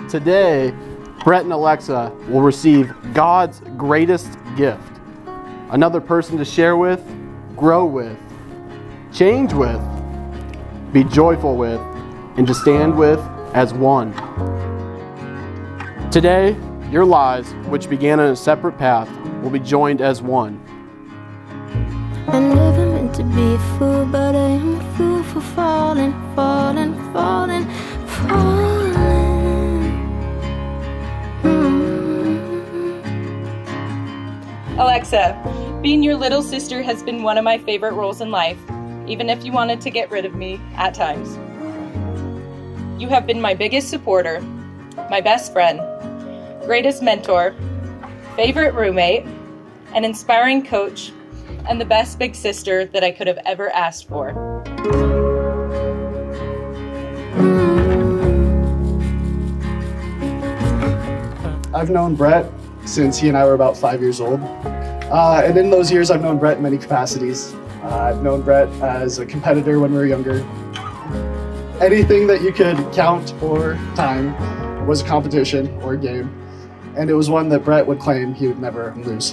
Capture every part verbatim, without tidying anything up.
Today, Brett and Alexa will receive God's greatest gift. Another person to share with, grow with, change with, be joyful with, and to stand with as one. Today, your lives, which began on a separate path, will be joined as one. I never meant to be a fool, but I am a fool for falling, falling, falling, falling. Mm-hmm. Alexa, being your little sister has been one of my favorite roles in life, even if you wanted to get rid of me at times. You have been my biggest supporter, my best friend, greatest mentor, favorite roommate, an inspiring coach, and the best big sister that I could have ever asked for. I've known Brett since he and I were about five years old. Uh, and in those years, I've known Brett in many capacities. Uh, I've known Brett as a competitor when we were younger. Anything that you could count or time was a competition or a game. And it was one that Brett would claim he would never lose.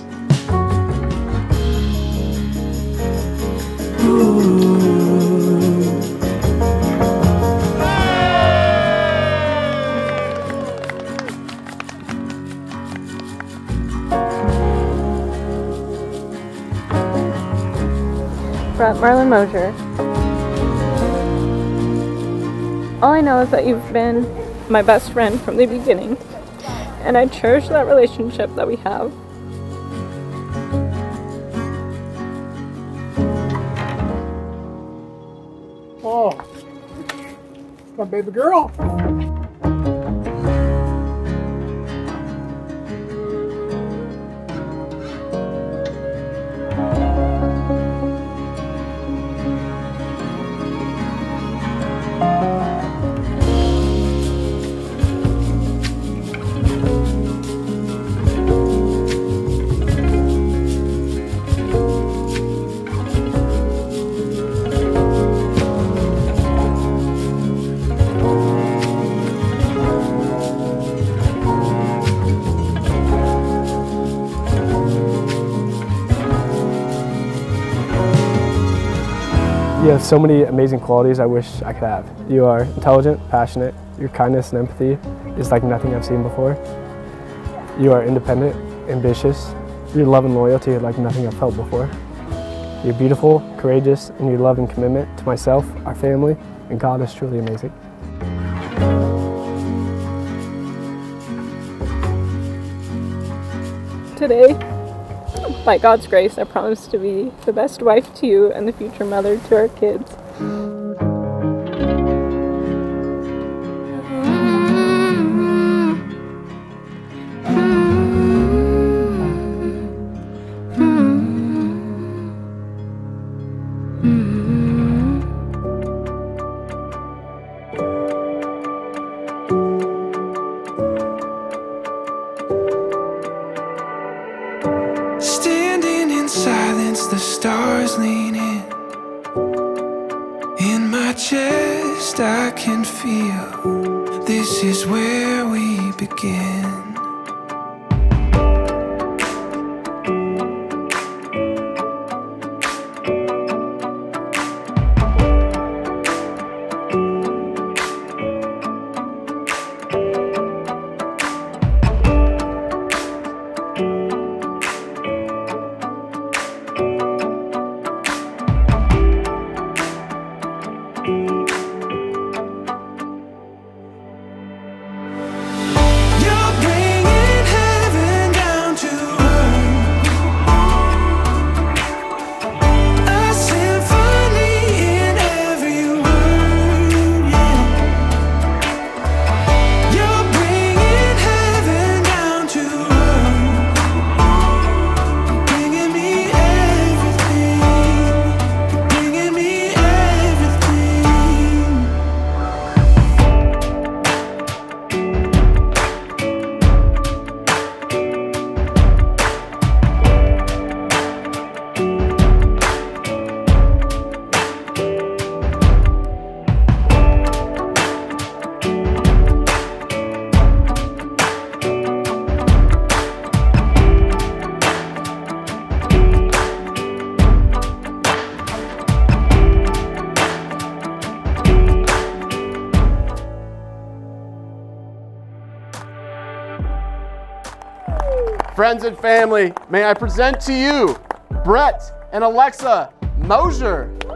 Brett Marlon Mosier. All I know is that you've been my best friend from the beginning, and I cherish that relationship that we have. Oh, my baby girl. You have so many amazing qualities I wish I could have. You are intelligent, passionate, your kindness and empathy is like nothing I've seen before. You are independent, ambitious, your love and loyalty are like nothing I've felt before. You're beautiful, courageous, and your love and commitment to myself, our family, and God is truly amazing. Today, by God's grace, I promise to be the best wife to you and the future mother to our kids. Standing in silence, the stars lean in. In my chest I can feel this is where we begin. Your Friends and family, may I present to you Brett and Alexa Mosier.